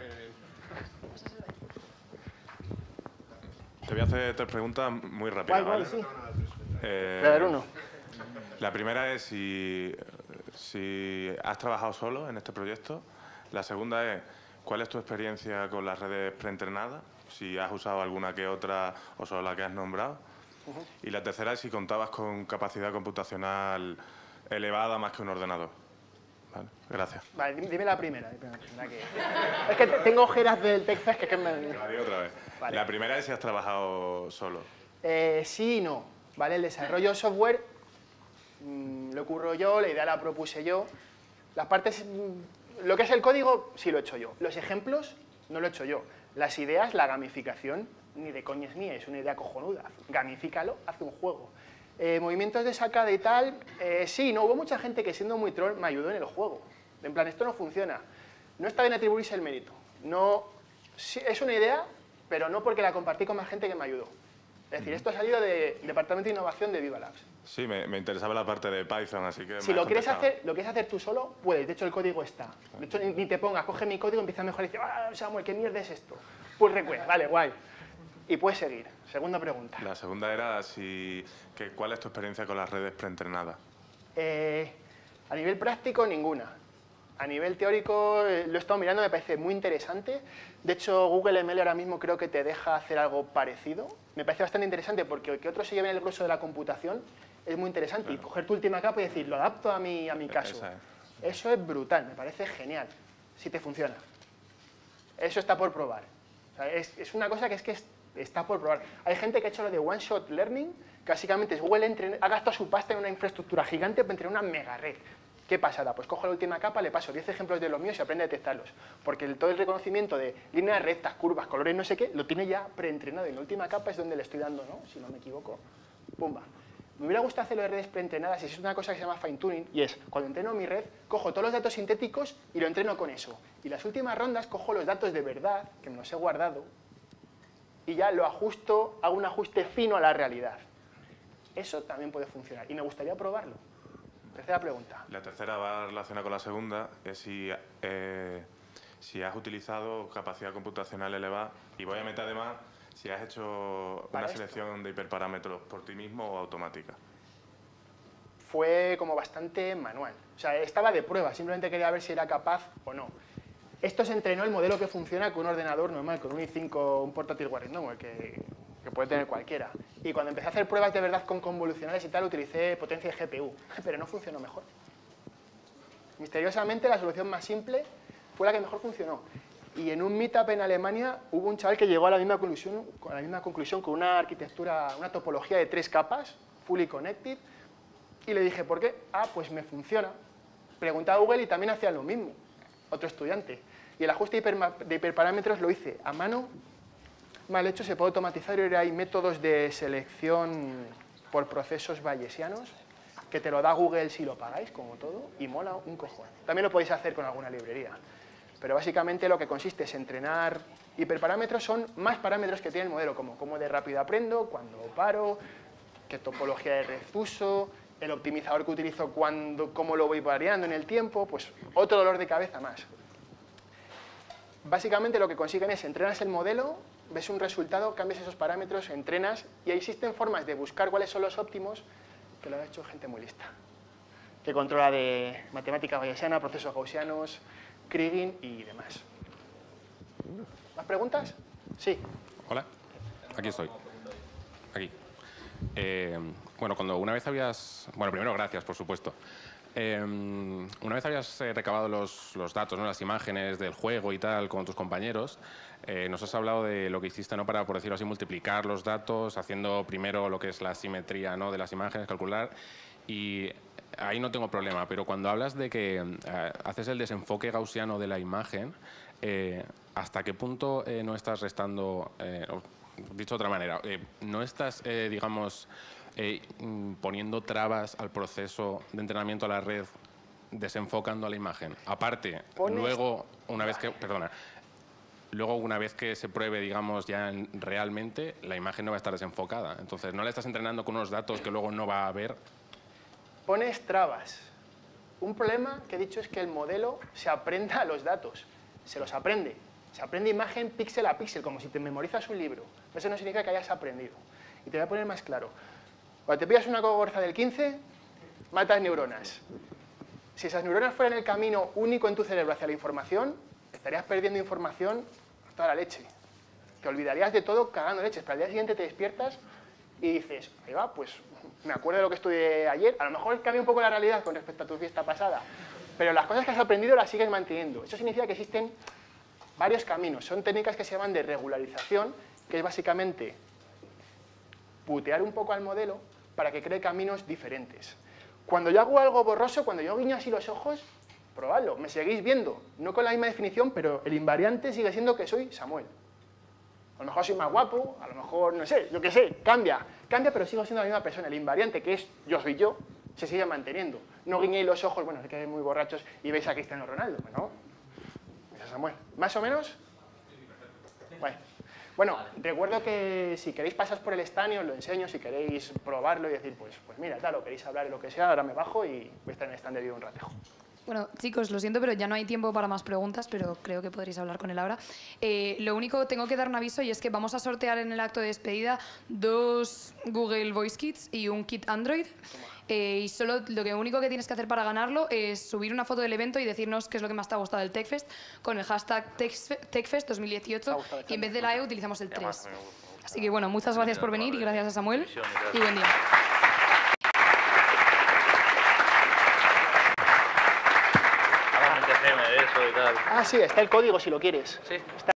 Te voy a hacer tres preguntas muy rápidas. ¿Cuál, ¿vale? cuál, sí? Eh, Voy a dar uno. La primera es si, si has trabajado solo en este proyecto. La segunda es, ¿cuál es tu experiencia con las redes preentrenadas? Si has usado alguna que otra o solo la que has nombrado. Uh-huh. Y la tercera es si contabas con capacidad computacional elevada más que un ordenador. Vale, gracias. Vale, dime la primera. La que... Es que tengo ojeras del TechFest que, que me... La digo otra vez. Vale. La primera es si has trabajado solo. Eh, sí y no. ¿Vale? El desarrollo de software mmm, lo curro yo, la idea la propuse yo. Las partes... Mmm, lo que es el código, sí lo he hecho yo. Los ejemplos, no lo he hecho yo. Las ideas, la gamificación, ni de coñas ni es una idea cojonuda. Gamifícalo, haz un juego. Eh, movimientos de sacada y tal, eh, sí, no, hubo mucha gente que siendo muy troll me ayudó en el juego. En plan, esto no funciona. No está bien atribuirse el mérito. No, sí, es una idea, pero no porque la compartí con más gente que me ayudó. Es decir, esto ha salido del Departamento de Innovación de Viva Labs. Sí, me, me interesaba la parte de Python, así que... Si lo quieres, hacer, lo quieres hacer tú solo, puedes. De hecho, el código está. De hecho, ni, ni te pongas, coge mi código, empieza a mejorar y dices, ah, Samuel, ¿qué mierda es esto? Pull request, vale, guay. Y puedes seguir. Segunda pregunta. La segunda era si, que, ¿cuál es tu experiencia con las redes preentrenadas? Eh, a nivel práctico, ninguna. A nivel teórico, eh, lo he estado mirando, me parece muy interesante. De hecho, Google M L ahora mismo creo que te deja hacer algo parecido. Me parece bastante interesante porque que otros se lleven el grueso de la computación es muy interesante. Claro. Y coger tu última capa y decir, lo adapto a mi, a mi caso. Esa es. Eso es brutal, me parece genial, si te funciona. Eso está por probar. O sea, es, es una cosa que es que es, está por probar. Hay gente que ha hecho lo de One Shot Learning, que básicamente es Google entre, ha gastado su pasta en una infraestructura gigante para entrenar una mega red. ¿Qué pasada? Pues cojo la última capa, le paso diez ejemplos de los míos y aprende a detectarlos. Porque el, todo el reconocimiento de líneas rectas, curvas, colores, no sé qué, lo tiene ya preentrenado. Y en la última capa es donde le estoy dando, ¿no? Si no me equivoco. Pumba. Me hubiera gustado hacerlo de redes preentrenadas y es una cosa que se llama fine tuning y es, cuando entreno mi red, cojo todos los datos sintéticos y lo entreno con eso. Y las últimas rondas cojo los datos de verdad, que me los he guardado, y ya lo ajusto, hago un ajuste fino a la realidad. Eso también puede funcionar y me gustaría probarlo. Tercera pregunta. La tercera va relacionada con la segunda, es si, eh, si has utilizado capacidad computacional elevada, y voy a meter además si has hecho Para una esto. selección de hiperparámetros por ti mismo o automática. Fue como bastante manual. O sea, estaba de prueba, simplemente quería ver si era capaz o no. Esto se entrenó el modelo que funciona con un ordenador normal, con un i cinco, un portátil Warren, ¿no? que, que puede tener cualquiera. Y cuando empecé a hacer pruebas de verdad con convolucionales y tal, utilicé potencia de G P U, pero no funcionó mejor. Misteriosamente, la solución más simple fue la que mejor funcionó. Y en un meetup en Alemania hubo un chaval que llegó a la misma conclusión, a la misma conclusión con una arquitectura, una topología de tres capas, fully connected, y le dije, ¿por qué? Ah, pues me funciona. Pregunté a Google y también hacían lo mismo, otro estudiante. Y el ajuste de, hiperma- de hiperparámetros lo hice a mano, mal hecho, se puede automatizar y ahora hay métodos de selección por procesos bayesianos que te lo da Google si lo pagáis, como todo, y mola un cojón. También lo podéis hacer con alguna librería. Pero básicamente lo que consiste es entrenar hiperparámetros, son más parámetros que tiene el modelo, como cómo de rápido aprendo, cuándo paro, qué topología de red uso, el optimizador que utilizo, cuando, cómo lo voy variando en el tiempo, pues otro dolor de cabeza más. Básicamente lo que consiguen es entrenas el modelo, ves un resultado, cambias esos parámetros, entrenas, y existen formas de buscar cuáles son los óptimos, que lo ha hecho gente muy lista, que controla de matemática bayesiana, procesos gaussianos, Kriging y demás. ¿Más preguntas? Sí. Hola, aquí estoy. Aquí. Eh, bueno, cuando una vez habías... Bueno, primero, gracias, por supuesto. Eh, una vez habías eh, recabado los, los datos, ¿no? Las imágenes del juego y tal con tus compañeros, eh, nos has hablado de lo que hiciste, ¿no? Para, por decirlo así, multiplicar los datos, haciendo primero lo que es la simetría, ¿no? De las imágenes, calcular, y ahí no tengo problema, pero cuando hablas de que eh, haces el desenfoque gaussiano de la imagen, eh, ¿hasta qué punto eh, no estás restando, eh, o, dicho de otra manera, eh, no estás, eh, digamos, eh, poniendo trabas al proceso de entrenamiento a la red, desenfocando a la imagen? Aparte, Pones- luego, una vez que, perdona, luego una vez que se pruebe, digamos, ya en- realmente, la imagen no va a estar desenfocada. Entonces, no la estás entrenando con unos datos que luego no va a haber. Pones trabas. Un problema que he dicho es que el modelo se aprenda a los datos. Se los aprende. Se aprende imagen píxel a píxel, como si te memorizas un libro. Eso no significa que hayas aprendido. Y te voy a poner más claro. Cuando te pillas una cogorza del quince, matas neuronas. Si esas neuronas fueran el camino único en tu cerebro hacia la información, estarías perdiendo información toda la leche. Te olvidarías de todo cagando leches, pero al día siguiente te despiertas y dices, ahí va, pues me acuerdo de lo que estudié ayer, a lo mejor cambia un poco la realidad con respecto a tu fiesta pasada, pero las cosas que has aprendido las sigues manteniendo. Eso significa que existen varios caminos, son técnicas que se llaman de regularización, que es básicamente putear un poco al modelo para que cree caminos diferentes. Cuando yo hago algo borroso, cuando yo guiño así los ojos, probadlo, me seguís viendo, no con la misma definición, pero el invariante sigue siendo que soy Samuel. A lo mejor soy más guapo, a lo mejor, no sé, yo qué sé, cambia, cambia, pero sigo siendo la misma persona. El invariante, que es yo soy yo, se sigue manteniendo. No guiñéis los ojos, bueno, es que muy borrachos y veis a Cristiano Ronaldo, ¿no? Es a Samuel. ¿Más o menos? Bueno. Bueno, recuerdo que si queréis pasar por el stand y os lo enseño, si queréis probarlo y decir, pues, pues mira, tal, o queréis hablar de lo que sea, ahora me bajo y voy a estar en el stand de vídeo un ratejo. Bueno, chicos, lo siento, pero ya no hay tiempo para más preguntas, pero creo que podréis hablar con él ahora. Eh, lo único, tengo que dar un aviso, y es que vamos a sortear en el acto de despedida dos Google Voice Kits y un kit Android. Eh, y solo lo que único que tienes que hacer para ganarlo es subir una foto del evento y decirnos qué es lo que más te ha gustado del TechFest con el hashtag TechFest dos mil dieciocho, y en vez de la E utilizamos el tres. Así que bueno, muchas gracias por venir y gracias a Samuel y buen día. Hagamos un T C M de eso y tal. Ah, sí, está el código si lo quieres. Sí. Está